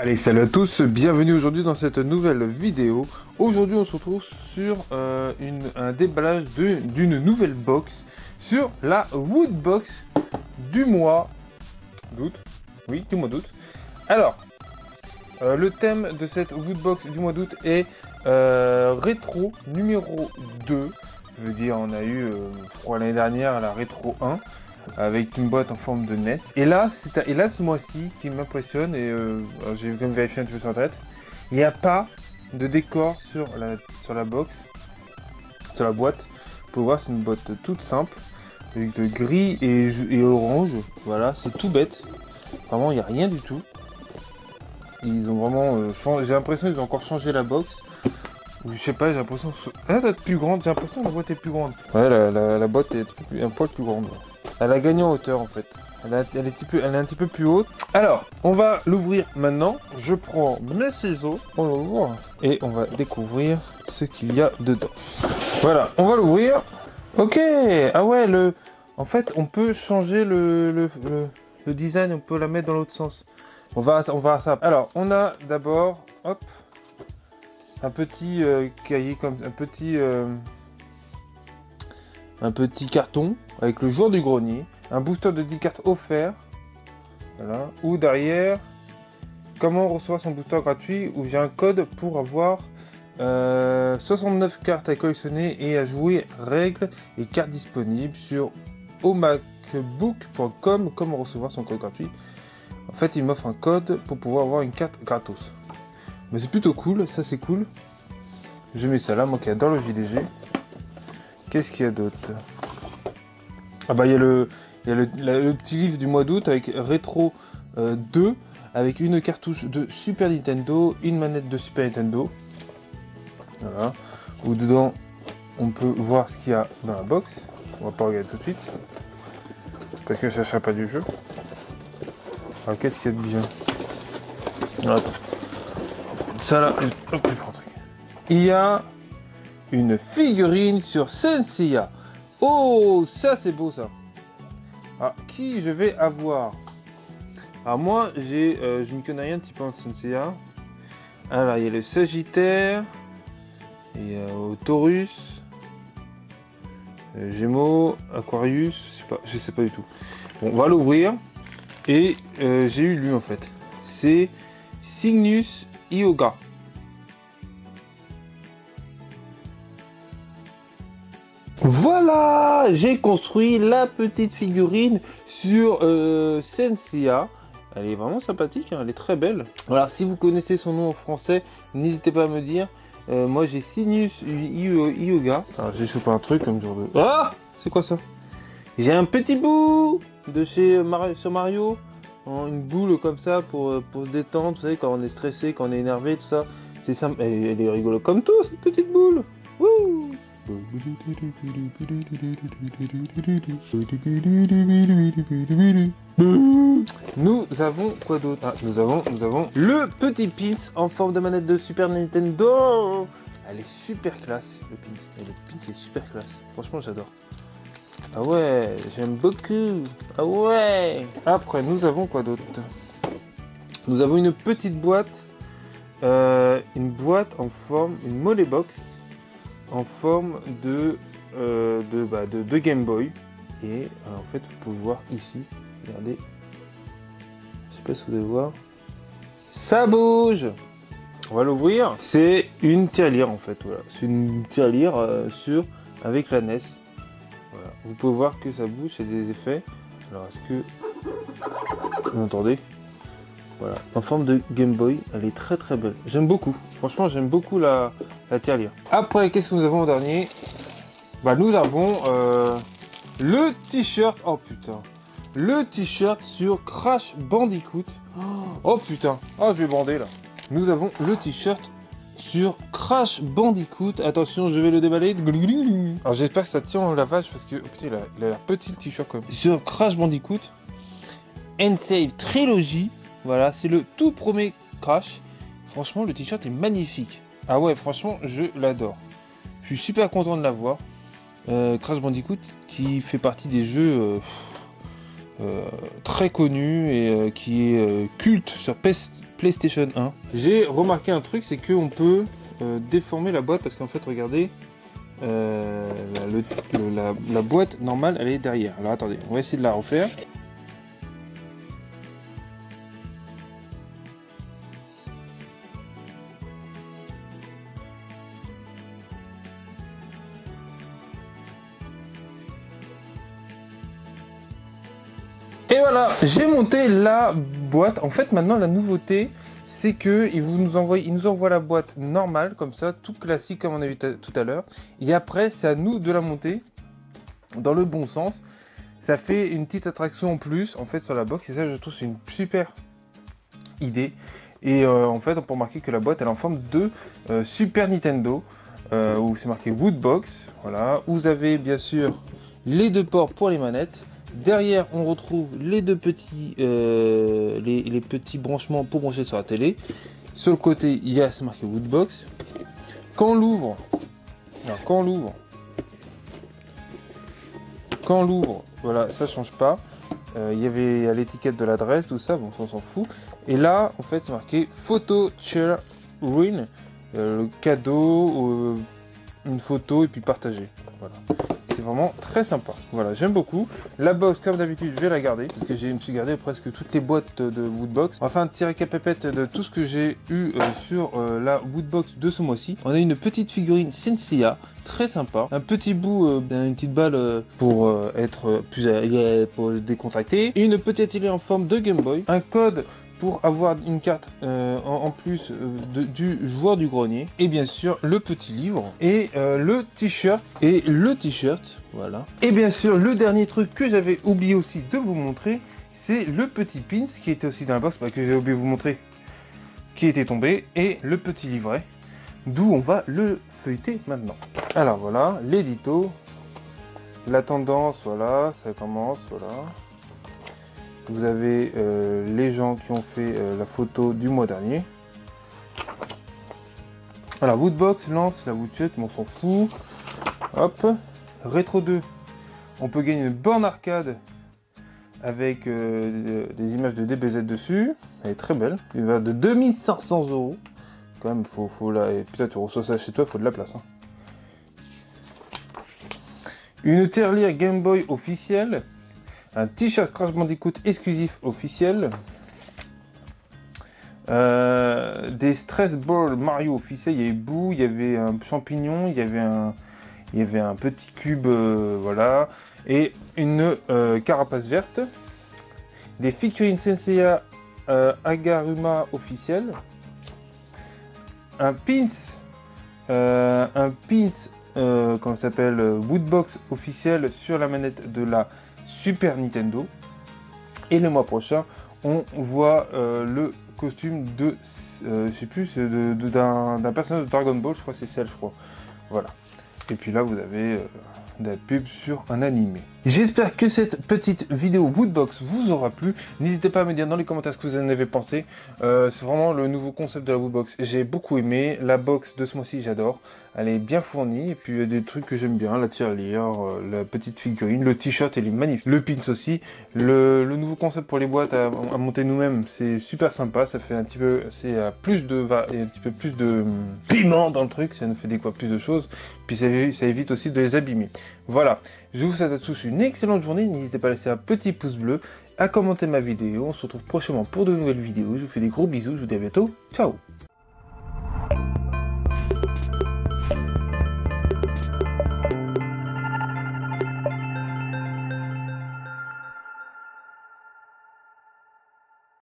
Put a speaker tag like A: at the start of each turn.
A: Allez, salut à tous, bienvenue aujourd'hui dans cette nouvelle vidéo. Aujourd'hui on se retrouve sur un déballage d'une nouvelle box sur la Woodbox du mois d'août. Oui, du mois d'août. Alors, le thème de cette Woodbox du mois d'août est rétro numéro 2. Je veux dire, on a eu, je crois l'année dernière, la rétro 1. Avec une boîte en forme de NES. Et là, ce mois-ci qui m'impressionne, et j'ai quand même vérifié un petit peu sur internet, il n'y a pas de décor sur la box, sur la boîte. Vous pouvez voir, c'est une boîte toute simple, avec de gris et orange. Voilà, c'est tout bête. Vraiment, il n'y a rien du tout. Ils ont vraiment changé, j'ai l'impression qu'ils ont encore changé la box. Ou je sais pas, j'ai l'impression que elle doit être plus grande, j'ai l'impression que la boîte est plus grande. Ouais, la boîte est un poil plus grande. Elle a gagné en hauteur en fait. Elle est un petit peu plus haute. Alors, on va l'ouvrir maintenant. Je prends mes ciseaux, on l'ouvre et on va découvrir ce qu'il y a dedans. Voilà, on va l'ouvrir. Ok, ah ouais, en fait, on peut changer le design, on peut la mettre dans l'autre sens. On va à ça. Alors, on a d'abord, hop, un petit cahier comme un petit carton avec le jour du grenier, un booster de 10 cartes offert, voilà, ou derrière, comment recevoir son booster gratuit, où j'ai un code pour avoir 69 cartes à collectionner et à jouer, règles et cartes disponibles sur omacbook.com, comment recevoir son code gratuit. En fait, il m'offre un code pour pouvoir avoir une carte gratos. Mais c'est plutôt cool, ça c'est cool. Je mets ça là, moi qui adore le JDG. Qu'est-ce qu'il y a d'autre? Ah bah il y a le petit livre du mois d'août avec Rétro 2 avec une cartouche de Super Nintendo, une manette de Super Nintendo. Voilà. Où dedans on peut voir ce qu'il y a dans la box. On va pas regarder tout de suite. Parce que ça ne sera pas du jeu. Alors qu'est-ce qu'il y a de bien? Attends. Ça là, hop, je prends un truc. Il y a une figurine sur Senseiya. Oh, ça c'est beau ça. Ah, qui je vais avoir? Alors moi, je m'y connais rien un petit peu en Senseiya. Alors, il y a le Sagittaire, il y a le Taurus, Gémeaux, Aquarius, je sais pas du tout. Bon, on va l'ouvrir. Et j'ai eu lui en fait. C'est Cygnus Hyuga. Voilà, j'ai construit la petite figurine sur Senseiya. Elle est vraiment sympathique, hein, elle est très belle. Alors si vous connaissez son nom en français, n'hésitez pas à me dire. Moi j'ai Cygnus Hyuga. Alors j'ai chopé un truc comme genre de... Ah, c'est quoi ça? J'ai un petit bout de chez Mario. Une boule comme ça pour se détendre, vous savez, quand on est stressé, quand on est énervé, tout ça. C'est simple, elle est rigolo comme tout, cette petite boule. Wouh! Nous avons quoi d'autre? Ah, nous avons le petit pins en forme de manette de Super Nintendo. Elle est super classe, le pins. Et le pins est super classe. Franchement, j'adore. Ah ouais, j'aime beaucoup. Ah ouais. Après, nous avons quoi d'autre? Nous avons une petite boîte, une boîte en forme, une Molly Box en forme de Game Boy. Et en fait, vous pouvez voir ici, regardez, je sais pas si vous allez voir, ça bouge. On va l'ouvrir. C'est une tirelire en fait, voilà. C'est une tirelire avec la NES. Voilà. Vous pouvez voir que ça bouge, c'est des effets. Alors est-ce que vous entendez? Voilà, en forme de Game Boy, elle est très très belle. J'aime beaucoup, franchement j'aime beaucoup la tirelire. Après, qu'est-ce que nous avons en dernier? Bah nous avons le t-shirt, oh putain, le t-shirt sur Crash Bandicoot. Oh putain, oh je vais bander là. Nous avons le t-shirt sur Crash Bandicoot. Attention, je vais le déballer. Alors j'espère que ça tient en lavage parce que oh, putain, il a l'air petit le t-shirt quand même. Sur Crash Bandicoot N-Save Trilogy. Voilà, c'est le tout premier Crash. Franchement, le t-shirt est magnifique. Ah ouais, franchement, je l'adore. Je suis super content de l'avoir. Crash Bandicoot qui fait partie des jeux très connus et qui est culte sur PlayStation 1. J'ai remarqué un truc, c'est qu'on peut déformer la boîte parce qu'en fait, regardez, la boîte normale, elle est derrière. Alors attendez, on va essayer de la refaire. Et voilà, j'ai monté la boîte. En fait, maintenant, la nouveauté, c'est que il nous envoie la boîte normale, comme ça, tout classique, comme on a vu tout à l'heure. Et après, c'est à nous de la monter dans le bon sens. Ça fait une petite attraction en plus, en fait, sur la box. Et ça, je trouve, c'est une super idée. Et en fait, on peut remarquer que la boîte, elle est en forme de Super Nintendo, où c'est marqué Woodbox. Voilà. Vous avez, bien sûr, les deux ports pour les manettes. Derrière, on retrouve les deux petits, les petits branchements pour brancher sur la télé. Sur le côté, il y a, c'est marqué Woodbox. Quand on l'ouvre, voilà, ça change pas. Il y avait l'étiquette de l'adresse, tout ça, bon, ça on s'en fout. Et là, en fait, c'est marqué Photo Share Win, le cadeau, une photo et puis partager. Voilà. C'est vraiment très sympa. Voilà, j'aime beaucoup. La box, comme d'habitude, je vais la garder parce que je me suis gardé presque toutes les boîtes de Woodbox. Enfin, un petit récapépète de tout ce que j'ai eu sur la Woodbox de ce mois-ci. On a une petite figurine Senseiya, très sympa. Un petit bout d'une petite balle pour être plus pour décontracter. Et une petite télé en forme de Game Boy. Un code pour avoir une carte en plus du joueur du grenier. Et bien sûr, le petit livre. Et le t-shirt. Voilà. Et bien sûr, le dernier truc que j'avais oublié aussi de vous montrer, c'est le petit pins qui était aussi dans la box, que j'ai oublié de vous montrer, qui était tombé. Et le petit livret, d'où on va le feuilleter maintenant. Alors voilà, l'édito. La tendance, voilà, ça commence, voilà. Vous avez les gens qui ont fait la photo du mois dernier. Voilà, Woodbox lance la Woodshot, mais on s'en fout. Hop, Rétro 2. On peut gagner une borne arcade avec des images de DBZ dessus. Elle est très belle. Elle va de 2500 €. Quand même, faut la... Et putain, tu reçois ça chez toi, il faut de la place. Hein. Une tirelire Game Boy officielle. Un t-shirt Crash Bandicoot exclusif officiel. Des stress balls Mario officiels. Il y avait Boo, il y avait un champignon, il y avait un petit cube, voilà. Et une carapace verte. Des figurines Senseiya Agaruma officiel. Un pins. Comment ça s'appelle, Woodbox officiel sur la manette de la Super Nintendo. Et le mois prochain, on voit le costume de, je sais plus, d'un personnage de Dragon Ball, je crois que c'est Cell, je crois. Voilà. Et puis là, vous avez de la pub sur un animé. J'espère que cette petite vidéo Woodbox vous aura plu. N'hésitez pas à me dire dans les commentaires ce que vous en avez pensé. C'est vraiment le nouveau concept de la Woodbox. J'ai beaucoup aimé. La box de ce mois-ci, j'adore. Elle est bien fournie. Et puis il y a des trucs que j'aime bien. La tirelire, la petite figurine, le t-shirt, il est magnifique. Le pins aussi. Le nouveau concept pour les boîtes à monter nous-mêmes, c'est super sympa. Ça fait un petit peu, c'est plus de, et un petit peu plus de piment dans le truc. Ça nous fait des quoi plus de choses. Puis ça évite aussi de les abîmer. Voilà. Je vous souhaite à tous une excellente journée. N'hésitez pas à laisser un petit pouce bleu, à commenter ma vidéo. On se retrouve prochainement pour de nouvelles vidéos. Je vous fais des gros bisous. Je vous dis à bientôt. Ciao.